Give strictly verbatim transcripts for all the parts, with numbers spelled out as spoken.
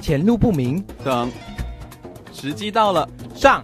前路不明， 等，时机到了， 上。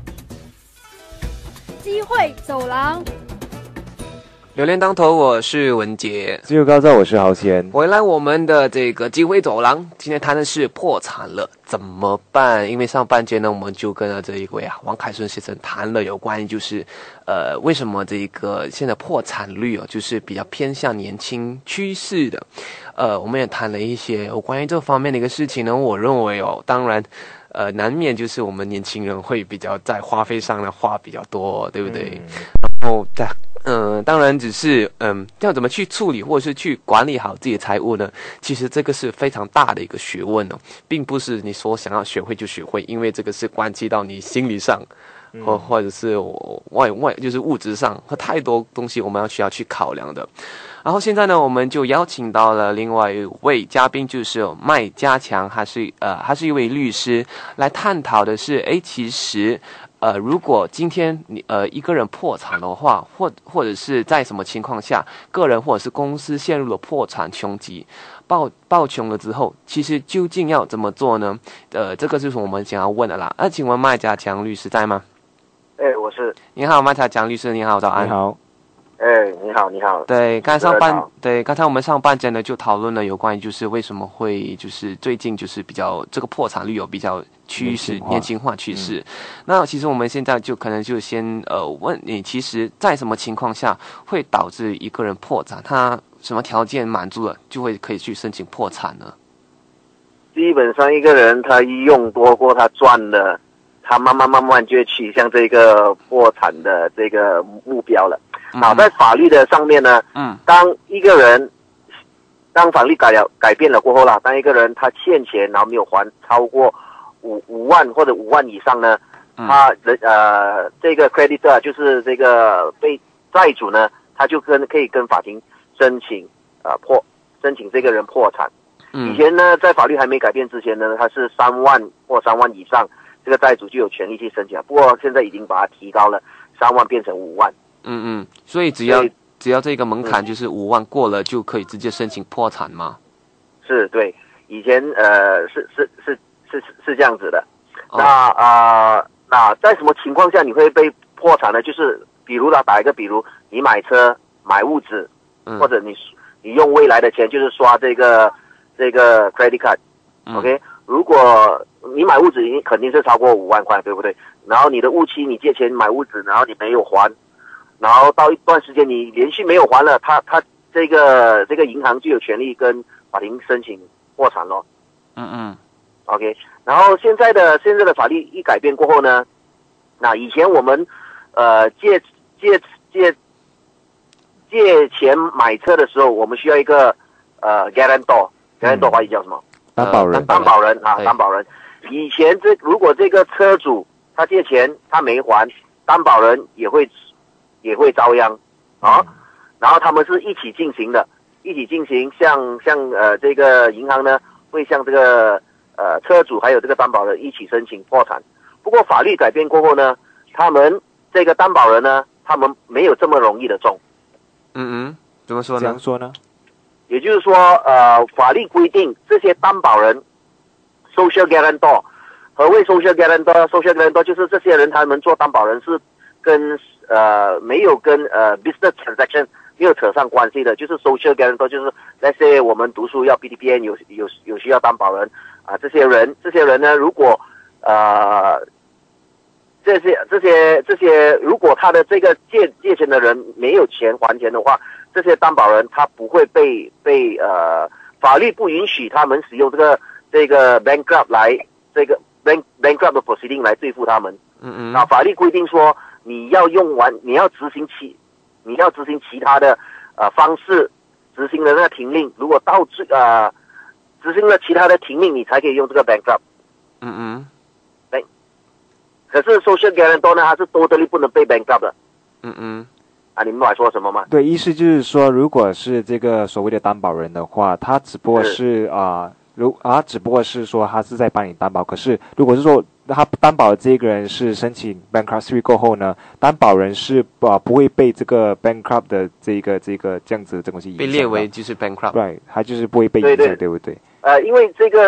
机会走廊， 榴莲当头，我是文杰。 自由高照，我是豪贤。 回来我们的这个机会走廊，今天谈的是破产了怎么办？因为上半节呢，我们就跟了这一位啊王凯顺先生谈了有关于就是呃为什么这个现在破产率哦，就是比较偏向年轻趋势的。呃，我们也谈了一些有关于这方面的一个事情呢。我认为哦，当然。呃，难免就是我们年轻人会比较在花费上的花比较多，对不对？嗯、然后在嗯、呃，当然只是嗯，要怎么去处理或者是去管理好自己的财务呢？其实这个是非常大的一个学问哦，并不是你说想要学会就学会，因为这个是关系到你心理上。或或者是外外就是物质上和太多东西我们要需要去考量的。然后现在呢，我们就邀请到了另外一位嘉宾，就是麦家强，他是呃他是一位律师，来探讨的是，哎，其实呃如果今天你呃一个人破产的话，或或者是在什么情况下，个人或者是公司陷入了破产穷急。爆爆穷了之后，其实究竟要怎么做呢？呃，这个就是我们想要问的啦。那、啊、请问麦家强律师在吗？ 哎，我是。 你好，麦家强律师，你好，早安。 你好。 哎，你好，你好。 对，刚才上半对，刚才我们上半节呢就讨论了有关于就是为什么会就是最近就是比较这个破产率有比较趋势年轻化趋势。嗯、那其实我们现在就可能就先呃问你，其实在什么情况下会导致一个人破产？他什么条件满足了就会可以去申请破产呢？ 基本上一个人他用多过他赚的，他慢慢慢慢就会趋向这个破产的这个目标了。好、嗯，在法律的上面呢，嗯，当一个人当法律改了改变了过后啦，当一个人他欠钱然后没有还超过五五万或者五万以上呢，嗯、他人呃这个 creditor 就是这个被债主呢，他就跟可以跟法庭申请呃破申请这个人破产。嗯、以前呢，在法律还没改变之前呢，他是三万或三万以上，这个债主就有权利去申请。不过现在已经把它提高了，三万变成五万。 嗯嗯，所以只要只要这个门槛就是五万过了，就可以直接申请破产吗？ 是，对，以前呃是是是是是这样子的。哦、那呃那在什么情况下你会被破产呢？就是比如啦，打一个比如，你买车、买物质，嗯、或者你你用未来的钱，就是刷这个这个 credit card，OK，、嗯、如果你买物质，你肯定是超过五万块，对不对？然后你的物期，你借钱买物质，然后你没有还。然后到一段时间你连续没有还了，他他这个这个银行就有权利跟法庭申请破产咯。 嗯嗯。 OK， 然后现在的现在的法律一改变过后呢，那以前我们呃借借借借钱买车的时候，我们需要一个呃 guarantor，guarantor 华语叫什么？ 担保人。 担保人啊，担保人。以前这如果这个车主他借钱他没还，担保人也会。也会遭殃啊，然后他们是一起进行的，一起进行，像像呃这个银行呢会向这个呃车主还有这个担保人一起申请破产。不过法律改变过后呢，他们这个担保人呢，他们没有这么容易的中。 嗯嗯，怎么说呢？ 怎样说呢？ 也就是说，呃，法律规定这些担保人 social guarantor， 何谓 social guarantor？social guarantor 就是这些人他们做担保人是跟呃，没有跟呃 business transaction 没有扯上关系的，就是 social guarantor， 就是那些我们读书要 P T P N 有有有需要担保人啊，这些人这些人呢，如果呃这些这些这些，如果他的这个借借钱的人没有钱还钱的话，这些担保人他不会被被呃法律不允许他们使用这个这个 bankrupt 来这个 bank bankrupt 的 proceeding 来对付他们。 嗯嗯。 那法律规定说。你要用完，你要执行其，你要执行其他的呃方式，执行了那个停令。如果到最呃执行了其他的停令，你才可以用这个 bankrupt。 嗯嗯。 对。可是 social guarantor 呢，它是 totally 不能被 bankrupt 的。 嗯嗯。 啊，你明白说什么吗？ 对，意思就是说，如果是这个所谓的担保人的话，他只不过是啊。呃如啊，只不过是说他是在帮你担保，可是如果是说他担保的这个人是申请 bankruptcy 过后呢，担保人是啊不会被这个 bankrupt 的这个这个这样子的东西影响， 被列为就是 bankrupt， 对，他就是不会被影响， 对, 对不对？ 呃，因为这个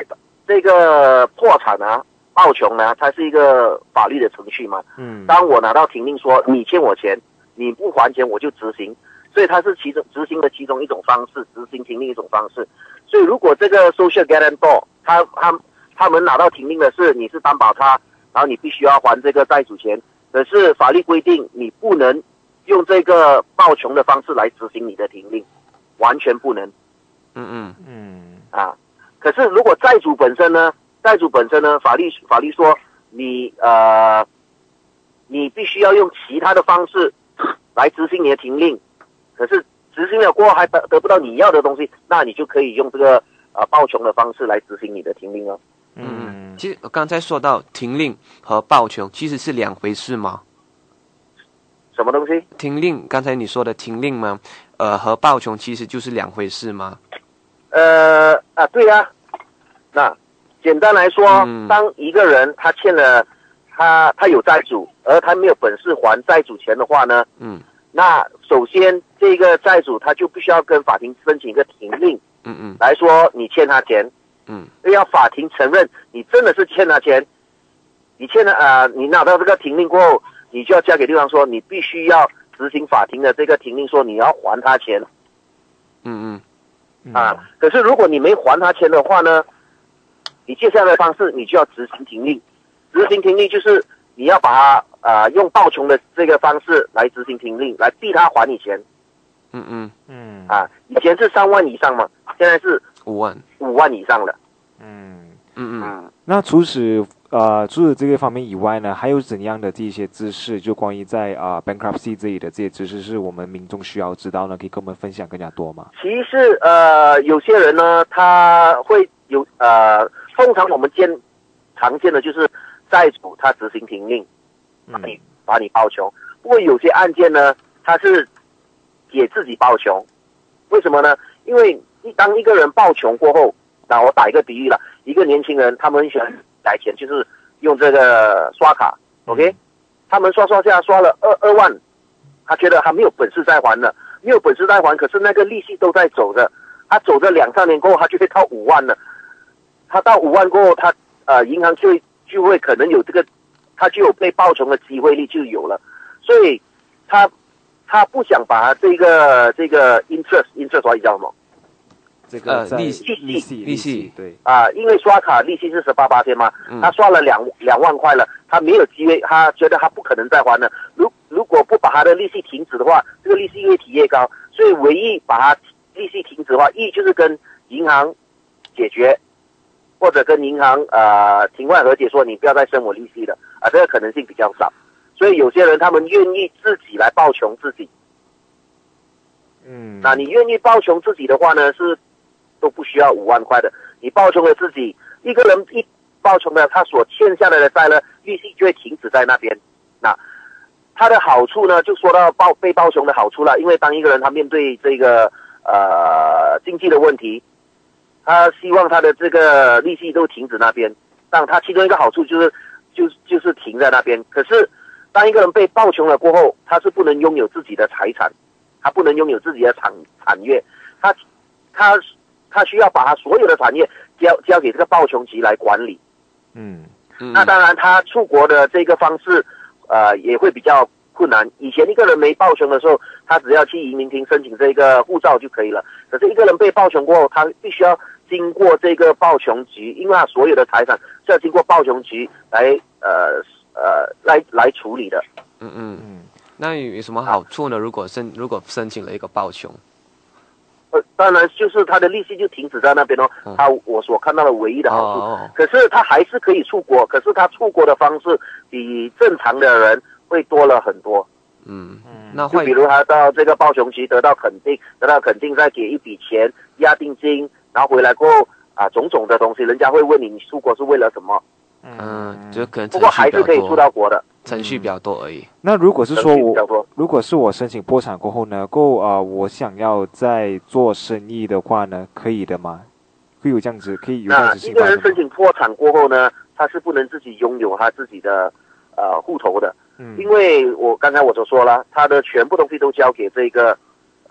这个破产啊、报穷呢，它是一个法律的程序嘛。 嗯。 当我拿到庭令说你欠我钱，你不还钱我就执行，所以它是其中执行的其中一种方式，执行庭令一种方式。所以如果这个 social guarantor 他他他们拿到庭令的是你是担保他，然后你必须要还这个债主钱，可是法律规定你不能用这个报穷的方式来执行你的庭令，完全不能。 嗯嗯嗯。 啊，可是如果债主本身呢，债主本身呢，法律法律说你呃，你必须要用其他的方式来执行你的庭令，可是执行了过后还得得不到你要的东西，那你就可以用这个呃报穷的方式来执行你的庭令了。 嗯嗯，其实我刚才说到庭令和报穷其实是两回事吗？ 什么东西？ 庭令，刚才你说的庭令吗？呃，和报穷其实就是两回事吗？ 呃啊，对呀、啊。那简单来说， 嗯、 当一个人他欠了他他有债主，而他没有本事还债主钱的话呢， 嗯， 那首先这个债主他就必须要跟法庭申请一个庭令， 嗯嗯， 来说你欠他钱， 嗯， 要法庭承认你真的是欠他钱，你欠了啊、呃，你拿到这个庭令过后，你就要交给对方说你必须要执行法庭的这个庭令，说你要还他钱， 嗯嗯，啊，可是如果你没还他钱的话呢，你接下来的方式你就要执行庭令，执行庭令就是你要把他啊、呃、用报穷的这个方式来执行庭令，来逼他还你钱。 嗯嗯嗯啊，以前是三万以上嘛，现在是五万五万以上了。 嗯嗯嗯。 那除此呃除了这个方面以外呢，还有怎样的这些知识，就关于在啊、呃、bankruptcy 这里的这些知识，是我们民众需要知道呢？可以跟我们分享更加多吗？ 其实呃，有些人呢，他会有呃，通常我们见常见的就是债主他执行庭令，把你、嗯、把你报穷。不过有些案件呢，他是也自己报穷，为什么呢？因为当一个人报穷过后，那我打一个比喻了，一个年轻人他们喜欢来钱，就是用这个刷卡 ，OK，、嗯、他们刷刷下刷了二二万，他觉得他没有本事再还了，没有本事再还，可是那个利息都在走着，他走着两三年过后，他就会到五万了，他到五万过后，他呃银行就会就会可能有这个，他就有被报穷的机会率就有了，所以他他不想把这个这个 interest interest 华语叫什么？ 这个呃利息利息利息对啊、呃，因为刷卡利息是十八八千嘛， 嗯、 他刷了两两万块了，他没有机会，他觉得他不可能再还了。如如果不把他的利息停止的话，这个利息越提越高，所以唯一把他利息停止的话，一就是跟银行解决，或者跟银行呃庭外和解说你不要再生我利息了啊、呃，这个可能性比较少。所以有些人他们愿意自己来报穷自己。 嗯， 那你愿意报穷自己的话呢，是都不需要五万块的。你报穷了自己，一个人一报穷了，他所欠下来的债呢，利息就会停止在那边。那它的好处呢，就说到报被报穷的好处了。因为当一个人他面对这个呃经济的问题，他希望他的这个利息都停止那边。但他其中一个好处就是就就是停在那边。可是当一个人被报穷了过后，他是不能拥有自己的财产，他不能拥有自己的产产业，他他他需要把他所有的产业交交给这个报穷局来管理。 嗯， 那当然他出国的这个方式呃也会比较困难。以前一个人没报穷的时候，他只要去移民厅申请这个护照就可以了。可是一个人被报穷过后，他必须要经过这个报穷局，因为他所有的财产是要经过报穷局来呃呃来来处理的。 嗯嗯嗯。那有什么好处呢？如果申如果申请了一个报穷， 呃，当然就是他的利息就停止在那边哦。嗯、他我所看到的唯一的好处， 哦、 可是他还是可以出国，可是他出国的方式比正常的人会多了很多。 嗯嗯，那就比如他到这个报穷局得到肯定，得到肯定再给一笔钱押定金，然后回来过后啊种种的东西，人家会问你你出国是为了什么？ 嗯，就可能不过还是可以出到国的。 程序比较多而已。 那如果是说我，如果是我申请破产过后呢，够啊、呃，我想要再做生意的话呢，可以的吗？会有这样子，可以有这样子情况。 那一个人申请破产过后呢，他是不能自己拥有他自己的呃户头的，嗯，因为我刚才我所说了，他的全部东西都交给这个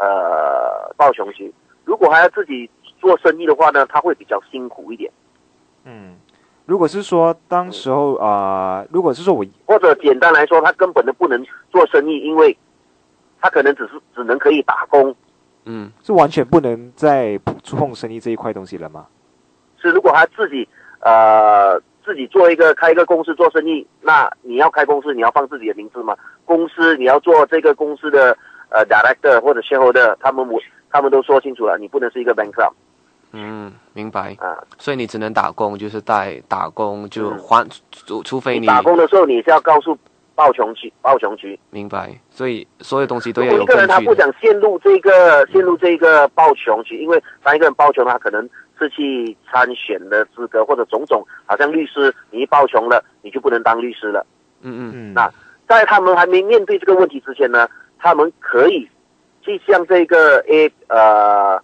呃报穷局。如果还要自己做生意的话呢，他会比较辛苦一点。 嗯，如果是说当时候啊、呃，如果是说我或者简单来说，他根本都不能做生意，因为他可能只是只能可以打工。 嗯， 是完全不能再触碰生意这一块东西了吗？ 是，如果他自己呃自己做一个开一个公司做生意，那你要开公司，你要放自己的名字吗？公司你要做这个公司的呃 director 或者 shareholder， 他们他们都说清楚了，你不能是一个 bankrupt。 嗯，明白啊， 所以你只能打工，就是在打工就还，嗯、除除非你, 你打工的时候，你是要告诉报穷局，报穷局。 明白，所以所有东西都要有根据的。 如果一个人他不想陷入这个陷入这个报穷局，因为当一个人报穷，他可能失去参选的资格，或者种种，好像律师，你一报穷了，你就不能当律师了。 嗯嗯嗯。 那在他们还没面对这个问题之前呢，他们可以去向这个 A 呃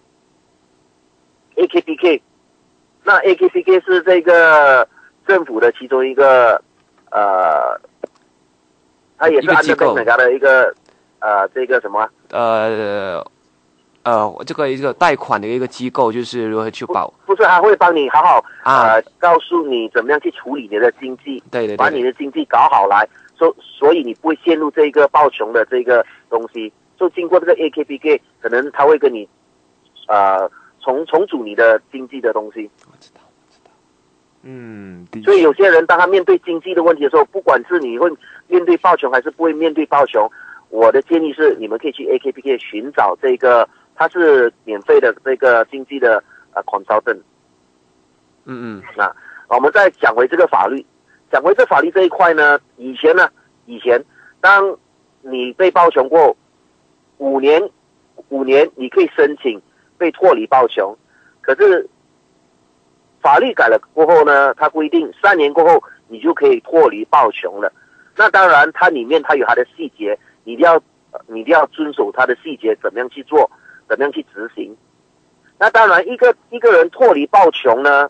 A K P K， 那 A K P K 是这个政府的其中一个呃，它也是安德贝那的一个呃这个什么呃呃这个一个贷款的一个机构，就是如何去保？ 不, 不是，他会帮你好好啊、 呃告诉你怎么样去处理你的经济， 对对对， 把你的经济搞好来，所所以你不会陷入这个报穷的这个东西。就经过这个 A K P K， 可能他会跟你呃重重组你的经济的东西。 我知道，我知道。 嗯， 所以有些人当他面对经济的问题的时候，不管是你会面对报穷还是不会面对报穷，我的建议是你们可以去 A K P K 寻找这个，它是免费的这个经济的呃 consultant。 嗯嗯。 那我们再讲回这个法律，讲回这法律这一块呢，以前呢，以前当你被报穷过五年，五年你可以申请被脱离报穷，可是法律改了过后呢，它规定三年过后你就可以脱离报穷了。那当然，它里面它有它的细节，你一定要你一定要遵守它的细节，怎么样去做，怎么样去执行。那当然，一个一个人脱离报穷呢，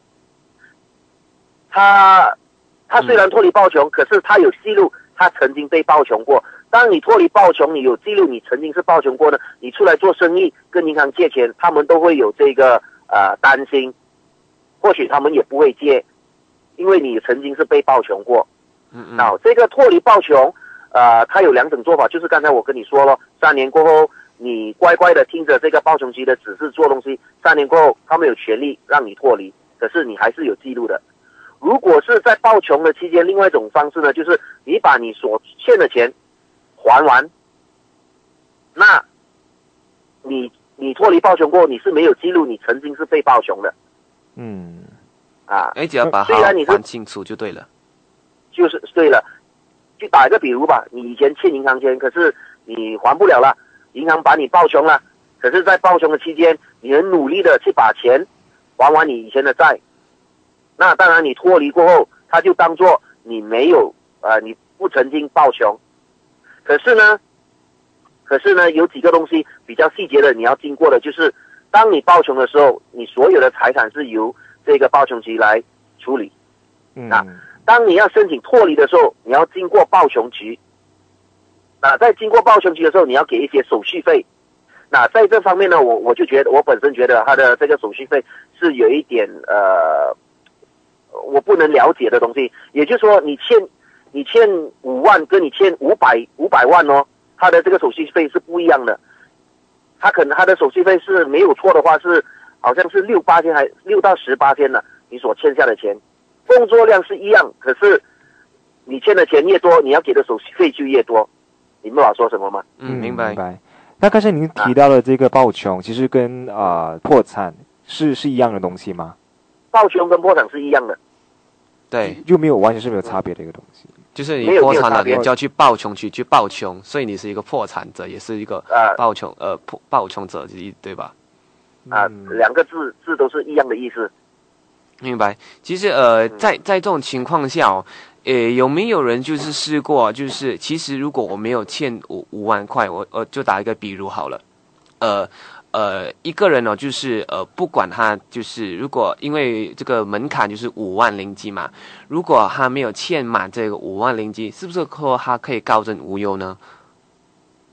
他他虽然脱离报穷，嗯、可是他有记录，他曾经被报穷过。当你脱离报穷，你有记录你曾经是报穷过呢，你出来做生意跟银行借钱，他们都会有这个呃担心，或许他们也不会借，因为你曾经是被报穷过。 嗯嗯。 那这个脱离报穷，呃，它有两种做法，就是刚才我跟你说了，三年过后你乖乖的听着这个报穷局的指示做东西，三年过后他们有权利让你脱离，可是你还是有记录的。如果是在报穷的期间，另外一种方式呢，就是你把你所欠的钱还完，那你你脱离报穷过后，你是没有记录你曾经是被报穷的。 嗯， 啊， 哎，只要把它还清楚就对了。 就是对了，就打一个比如吧，你以前欠银行钱，可是你还不了了，银行把你报穷了，可是在报穷的期间，你很努力的去把钱还完你以前的债，那当然你脱离过后，他就当作你没有呃你不曾经报穷。可是呢，可是呢，有几个东西比较细节的，你要经过的就是，当你报穷的时候，你所有的财产是由这个报穷局来处理。 嗯， 那当你要申请脱离的时候，你要经过报穷局。那在经过报穷局的时候，你要给一些手续费。那在这方面呢，我我就觉得，我本身觉得他的这个手续费是有一点呃，我不能了解的东西。也就是说，你欠。你欠五万跟你欠五百五百万哦，他的这个手续费是不一样的。他可能他的手续费是没有错的话是好像是六八千还六到十八千呢，你所欠下的钱，工作量是一样，可是你欠的钱越多，你要给的手续费就越多。你明白我说什么吗？ 嗯，明白。 明白。那刚才您提到的这个报穷，啊、其实跟啊、呃、破产是是一样的东西吗？ 报穷跟破产是一样的。 对， 就没有完全是没有差别的一个东西。 就是你破产了，你就要去报穷去去报穷，所以你是一个破产者，也是一个报穷呃破报穷者，对吧？ 啊，两个字字都是一样的意思。 明白。其实呃，在在这种情况下哦，呃，有没有人就是试过，就是其实如果我没有欠五五万块，我我就打一个比如好了，呃。呃，一个人哦，就是呃，不管他就是如果因为这个门槛就是五万零几嘛，如果他没有欠满这个五万零几，是不是说他可以高枕无忧呢？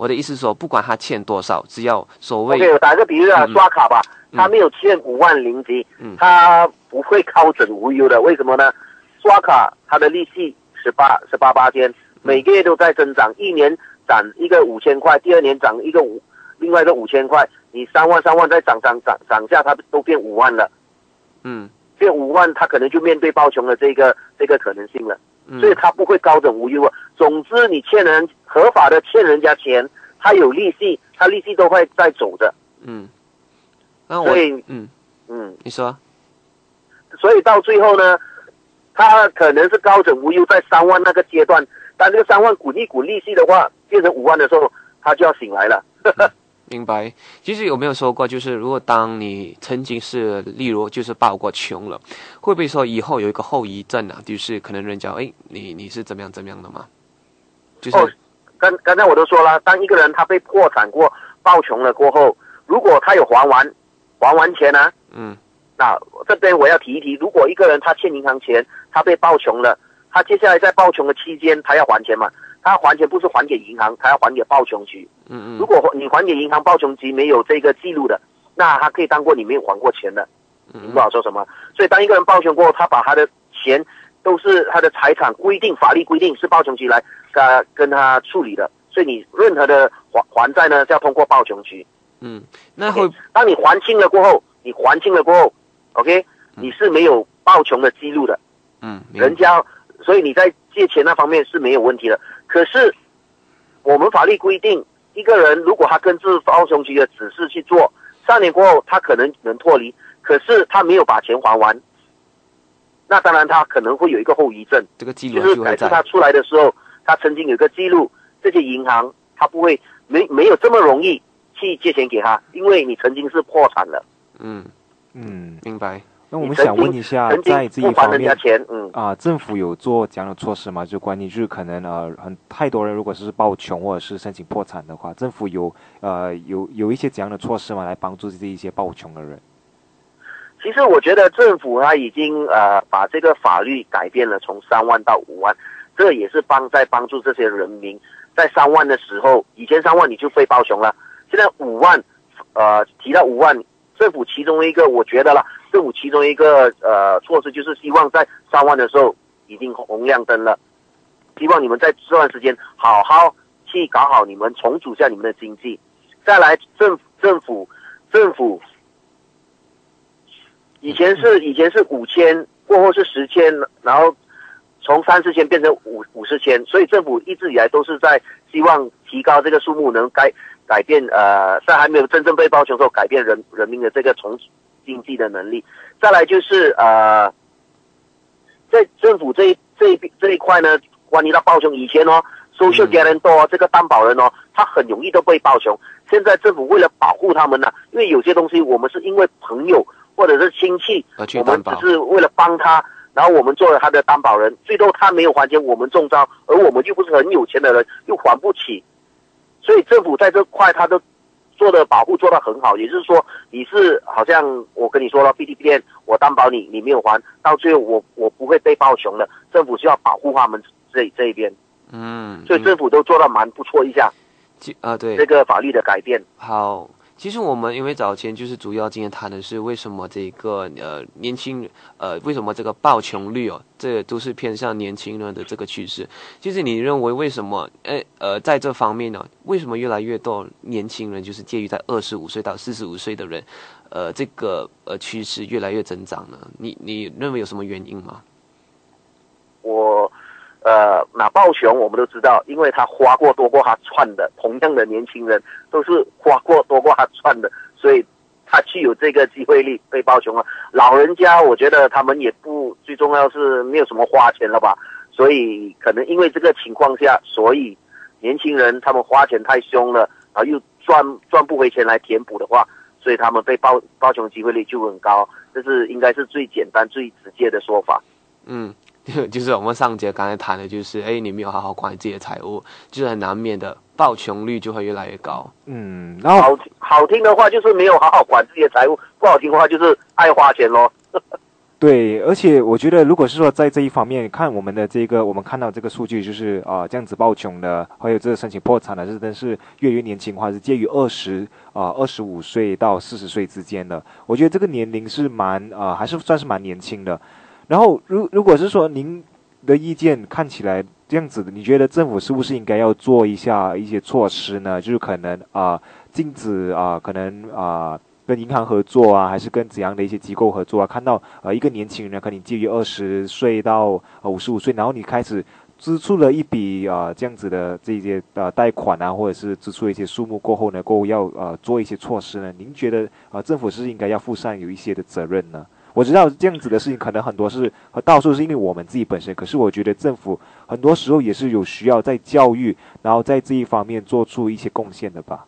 我的意思是说，不管他欠多少，只要所谓 OK， 我打个比喻啊， 嗯、 刷卡吧，他没有欠五万零级，嗯、他不会高枕无忧的。为什么呢？刷卡它的利息十八十八八千，每个月都在增长，一年涨一个五千块，第二年涨一个五，另外一个五千块，你三万三万再涨涨涨涨下，它都变五万了。 嗯， 变五万，他可能就面对暴穷的这个这个可能性了。嗯、所以他不会高枕无忧啊。总之，你欠人合法的欠人家钱，他有利息，他利息都会在走的。 嗯，那我所以嗯嗯， 你说， 所以到最后呢，他可能是高枕无忧在三万那个阶段，但这个三万滚一滚利息的话，变成五万的时候，他就要醒来了。 嗯明白。其实有没有说过，就是如果当你曾经是，例如就是爆过穷了，会不会说以后有一个后遗症啊？就是可能人家哎，你你是怎么样怎么样的吗？就是， 哦，刚刚才我都说了，当一个人他被破产过、爆穷了过后，如果他有还完，还完钱呢、啊？ 嗯， 那这边我要提一提，如果一个人他欠银行钱，他被爆穷了，他接下来在爆穷的期间，他要还钱嘛？他还钱不是还给银行，他要还给暴穷局。 嗯嗯。 如果你还给银行，暴穷局没有这个记录的，那他可以当过你没有还过钱的。你不好说什么。所以当一个人暴穷过后，他把他的钱都是他的财产规定，法律规定是暴穷局来跟跟他处理的。所以你任何的还还债呢，是要通过暴穷局。 嗯，那会、okay, 当你还清了过后，你还清了过后 ，OK，、嗯、你是没有暴穷的记录的。 嗯， 人家，所以你在借钱那方面是没有问题的。可是，我们法律规定，一个人如果他根据暴穷局的指示去做，三年过后他可能能脱离，可是他没有把钱还完，那当然他可能会有一个后遗症， 这个记录就是改次他出来的时候，他曾经有一个记录，这些银行他不会没没有这么容易去借钱给他，因为你曾经是破产了。 嗯嗯， 明白。 那我们想问一下，在这一方面， 嗯啊，政府有做这样的措施吗？就关于就是可能呃，很太多人如果是暴穷或者是申请破产的话，政府有呃有有一些这样的措施吗？来帮助这一些暴穷的人？ 其实我觉得政府他已经呃把这个法律改变了，从三万到五万，这也是帮在帮助这些人民。在三万的时候，以前三万你就被暴穷了，现在五万，呃，提到五万，政府其中一个我觉得啦。政府其中一个呃措施就是希望在三万的时候已经红亮灯了，希望你们在这段时间好好去搞好你们，重组一下你们的经济。再来，政政府政府以前是以前是五千，过后是十千，然后从三四千变成五五十千，所以政府一直以来都是在希望提高这个数目，能改改变呃在还没有真正被暴穷的时候改变人人民的这个重组经济的能力。再来就是呃，在政府这一这一这一块呢，关于到暴穷，以前哦 ，social guarantor 这个担保人哦，他很容易都被暴穷。现在政府为了保护他们呢、啊，因为有些东西我们是因为朋友或者是亲戚，我们只是为了帮他，然后我们做了他的担保人，最后他没有还钱，我们中招，而我们又不是很有钱的人，又还不起，所以政府在这块他都做的保护做得很好，也就是说，你是好像我跟你说了 ，P T P N 我担保你，你没有还，到最后我我不会被暴穷的。政府是要保护他们这这一边， 嗯， 所以政府都做得蛮不错一下， 啊对， 这个法律的改变。 好，其实我们因为早前就是主要今天谈的是为什么这个呃年轻呃为什么这个暴穷率哦，这都是偏向年轻人的这个趋势。其实你认为为什么呃呃在这方面呢，为什么越来越多年轻人就是介于在二十五岁到四十五岁的人，呃这个呃趋势越来越增长呢？你你认为有什么原因吗？ 我呃拿暴穷我们都知道，因为他花过多过他赚的，同样的年轻人都是花过多过他赚的，所以他具有这个机会率被暴穷了。老人家我觉得他们也不，最重要是没有什么花钱了吧，所以可能因为这个情况下，所以年轻人他们花钱太凶了，然后又赚赚不回钱来填补的话，所以他们被暴暴穷的机会率就很高，这是应该是最简单最直接的说法。 嗯，就是我们上节刚才谈的，就是哎，你没有好好管理自己的财务，就是很难免的暴穷率就会越来越高。 嗯，然后好好听的话就是没有好好管自己的财务，不好听的话就是爱花钱咯。 对，而且我觉得，如果是说在这一方面看我们的这个，我们看到这个数据，就是啊、呃、这样子暴穷的，还有这个申请破产的，真的是越来越年轻化，是介于二十啊二十五岁到四十岁之间的。我觉得这个年龄是蛮啊、呃、还是算是蛮年轻的。然后如如果是说您的意见看起来这样子的，你觉得政府是不是应该要做一下一些措施呢？就是可能啊、呃、禁止啊、呃、可能啊。呃跟银行合作啊，还是跟怎样的一些机构合作啊？看到呃一个年轻人可能介于二十岁到呃五十五岁，然后你开始支出了一笔呃这样子的这些呃贷款啊，或者是支出一些数目过后呢，过后要呃做一些措施呢？您觉得呃政府是应该要负上有一些的责任呢？我知道这样子的事情可能很多是和到处是因为我们自己本身，可是我觉得政府很多时候也是有需要在教育，然后在这一方面做出一些贡献的吧。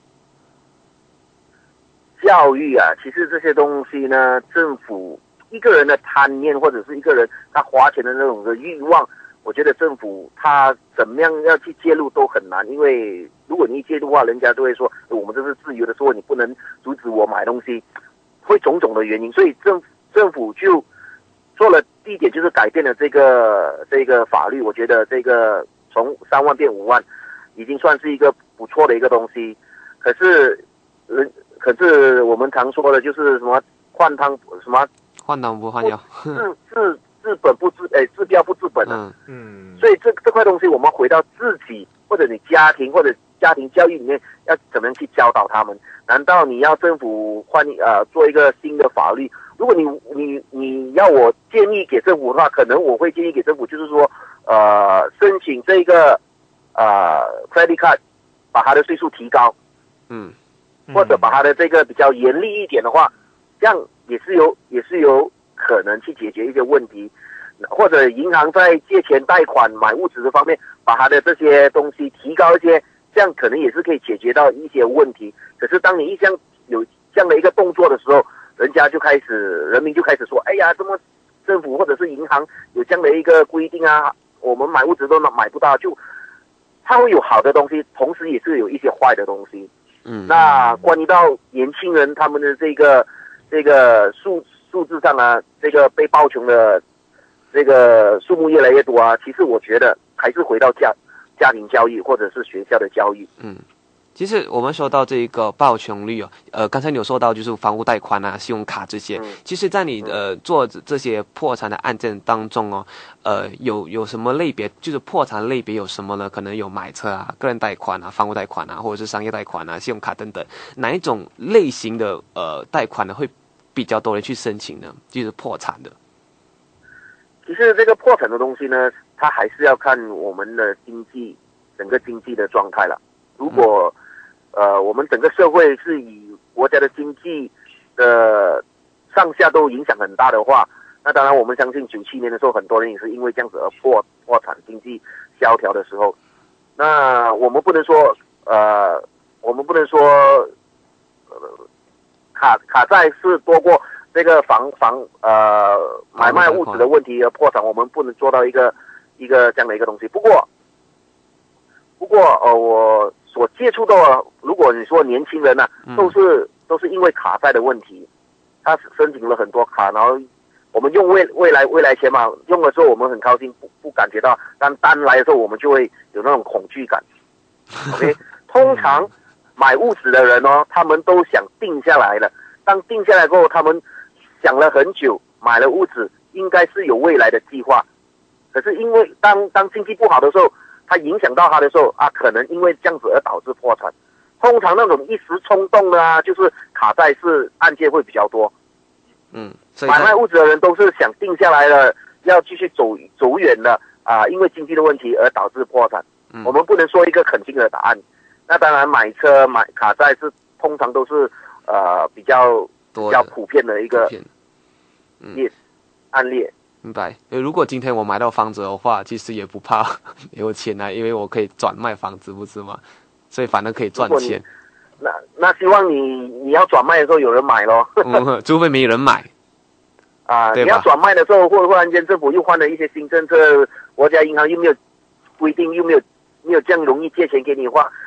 教育啊，其实这些东西呢，政府一个人的贪念，或者是一个人他花钱的那种的欲望，我觉得政府他怎么样要去介入都很难，因为如果你一介入的话，人家就会说我们这是自由的说，你不能阻止我买东西，会种种的原因，所以政政府就做了第一点，就是改变了这个这个法律，我觉得这个从三万变五万，已经算是一个不错的一个东西，可是人。可是我们常说的就是什么换汤什么换汤不换药， 治治治本不治诶治标不治本啊。 嗯， 所以这这块东西我们回到自己或者你家庭或者家庭教育里面要怎么样去教导他们？难道你要政府换呃做一个新的法律？如果你你你要我建议给政府的话，可能我会建议给政府就是说呃申请这个呃 credit card 把它的岁数提高。 嗯。 或者把它的这个比较严厉一点的话，这样也是有也是有可能去解决一些问题，或者银行在借钱贷款买物质的方面，把它的这些东西提高一些，这样可能也是可以解决到一些问题。可是当你一项有这样的一个动作的时候，人家就开始人民就开始说，哎呀，怎么政府或者是银行有这样的一个规定啊，我们买物质都买不到，就它会有好的东西，同时也是有一些坏的东西。 嗯， 那关于到年轻人他们的这个这个数数字上啊，这个被暴穷的这个数目越来越多啊，其实我觉得还是回到家家庭教育或者是学校的教育。 嗯。其实我们说到这个暴穷率哦，呃，刚才你有说到就是房屋贷款啊、信用卡这些。嗯、其实，在你呃做这些破产的案件当中哦，呃，有有什么类别？就是破产类别有什么呢？可能有买车啊、个人贷款啊、房屋贷款啊，或者是商业贷款啊、信用卡等等。哪一种类型的呃贷款呢会比较多人去申请呢？就是破产的。 其实这个破产的东西呢，它还是要看我们的经济整个经济的状态了。如果、嗯呃，我们整个社会是以国家的经济的上下都影响很大的话，那当然我们相信九七年的时候，很多人也是因为这样子而破破产，经济萧条的时候，那我们不能说呃，我们不能说呃卡卡债是多过这个房房呃买卖物质的问题而破产，我们不能做到一个一个这样的一个东西。不过不过呃我。所接触到的，如果你说年轻人呢、啊，都是都是因为卡债的问题，他申请了很多卡，然后我们用未未来未来钱嘛，用的时候我们很高兴，不不感觉到，但单来的时候我们就会有那种恐惧感。OK， 通常买物质的人哦，他们都想定下来了，当定下来过后，他们想了很久，买了物质，应该是有未来的计划，可是因为当当经济不好的时候。它影响到他的时候啊，可能因为这样子而导致破产。通常那种一时冲动的啊，就是卡债是案件会比较多。 嗯， 买卖物质的人都是想定下来了，要继续走走远的啊，因为经济的问题而导致破产。嗯、我们不能说一个肯定的答案。那当然，买车买卡债是通常都是呃比较比较普遍的一个嗯案例。 明白。如果今天我买到房子的话，其实也不怕没有钱啊，因为我可以转卖房子，不是吗？所以反正可以赚钱。 那那希望你你要转卖的时候有人买咯。 嗯，除非没人买。 啊，你要转卖的时候，或者忽然间政府又换了一些新政策，国家银行又没有规定，又没有没有这样容易借钱给你的话，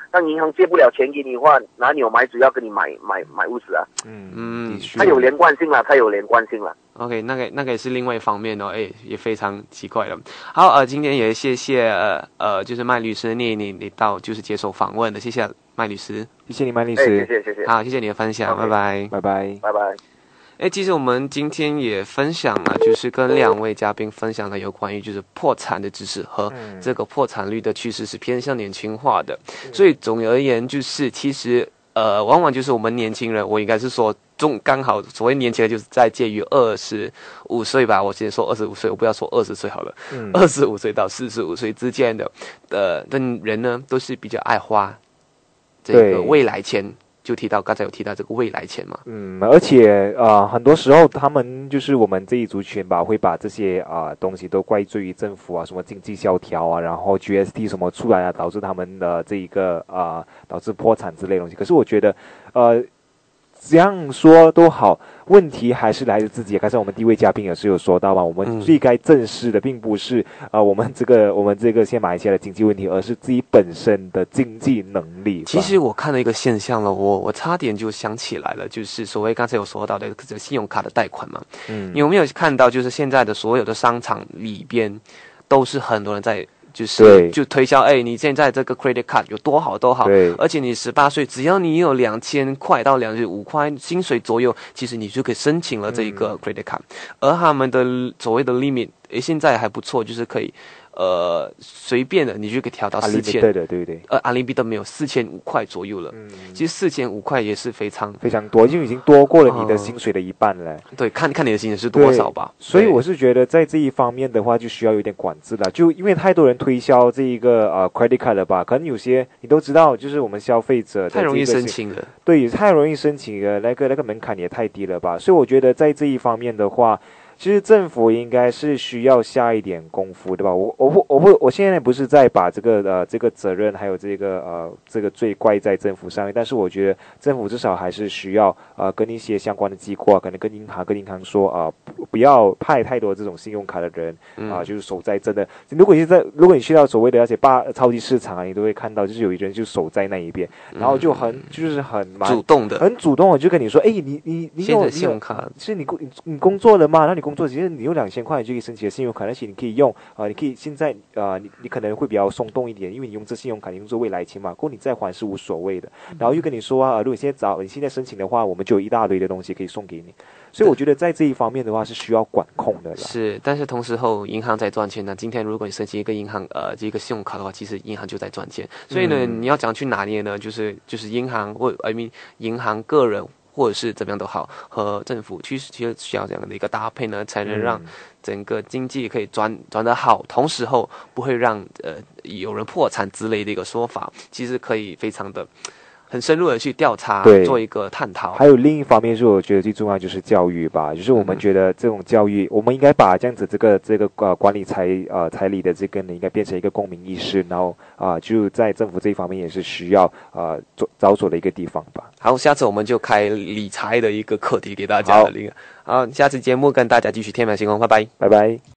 当银行借不了钱给你的话，哪里有买主要跟你买买买屋子啊？ 嗯嗯， 它有连贯性了，它有连贯性了。 OK， 那个那个也是另外一方面哦，哎，也非常奇怪了。好，呃，今天也谢谢呃呃，就是麦律师你你你到就是接受访问的，谢谢麦律师， 谢谢你麦律哎， 师， 谢谢谢谢， 好，谢谢你的分享， OK 拜拜， 拜拜。 拜拜。 哎，其实我们今天也分享了，就是跟两位嘉宾分享了有关于就是破产的知识和这个破产率的趋势是偏向年轻化的，所以总而言就是其实呃，往往就是我们年轻人，我应该是说中刚好所谓年轻人就是在介于二十五岁吧，我先说二十五岁，我不要说二十岁好了，二十五岁到四十五岁之间的的的人呢，都是比较爱花这个未来钱。就提到刚才有提到这个未来钱嘛， 嗯，而且呃，很多时候他们就是我们这一族群吧，会把这些啊、呃、东西都怪罪于政府啊，什么经济萧条啊，然后 G S T 什么出来啊，导致他们的这一个啊、呃、导致破产之类的东西。可是我觉得，呃。这样说都好，问题还是来自自己。刚才我们第一位嘉宾也是有说到嘛，我们最该正视的并不是呃我们这个我们这个现在马来西亚的经济问题，而是自己本身的经济能力。 其实我看到一个现象了，我我差点就想起来了，就是所谓刚才有说到的这个信用卡的贷款嘛，嗯，你有没有看到就是现在的所有的商场里边都是很多人在。就是就推销，哎，你现在这个 credit card 有多好多好， 对， 而且你十八岁，只要你有两千块到两千五块薪水左右，其实你就可以申请了这个 credit card，、嗯、而他们的所谓的 limit， 诶，现在还不错，就是可以。呃，随便的你就可以调到四千， 对的，对对。 呃，阿里比特没有四千五块左右了。嗯，其实四千五块也是非常非常多，就已经多过了你的薪水的一半了。 嗯、对，看看你的薪水是多少吧。 所以我是觉得在这一方面的话，就需要有点管制了。就因为太多人推销这一个呃 credit card 了吧，可能有些你都知道，就是我们消费者的、这个、 太容易申请了。 对，太容易申请了，那个那个门槛也太低了吧。所以我觉得在这一方面的话。其实政府应该是需要下一点功夫，对吧？我我不我不我现在不是在把这个呃这个责任还有这个呃这个罪怪在政府上面，但是我觉得政府至少还是需要呃跟一些相关的机构啊，可能跟银行跟银行说啊、呃，不不要派太多这种信用卡的人啊、呃，就是守在真的。如果你在如果你去到所谓的那些大超级市场啊，你都会看到，就是有一人就守在那一边，然后就很就是很蛮主动的， 很主动的就跟你说，哎，你你你有信用卡， 是你工你你工作了吗？那你工作其实你用两千块就可以申请信用卡，而且你可以用啊、呃，你可以现在啊、呃，你你可能会比较松动一点，因为你用这信用卡，你用这未来钱嘛，过你再还是无所谓的。然后又跟你说啊，如果你现在找你现在申请的话，我们就有一大堆的东西可以送给你。所以我觉得在这一方面的话是需要管控的啦。是， 但是同时候银行在赚钱呢。今天如果你申请一个银行呃这个信用卡的话，其实银行就在赚钱。所以呢，嗯、你要讲去拿捏呢，就是就是银行或 I mean 银行个人。或者是怎么样都好，和政府其实其实需要这样的一个搭配呢，才能让整个经济可以转转得好，同时后不会让呃有人破产之类的一个说法，其实可以非常的很深入的去调查，做一个探讨。 还有另一方面是我觉得最重要就是教育吧，就是我们觉得这种教育，嗯、我们应该把这样子这个这个呃管理财呃彩礼的这个呢，应该变成一个公民意识，然后啊、呃、就在政府这一方面也是需要呃做着手的一个地方吧。 好，下次我们就开理财的一个课题给大家的。好，好，下次节目跟大家继续天马行空，拜拜， 拜拜。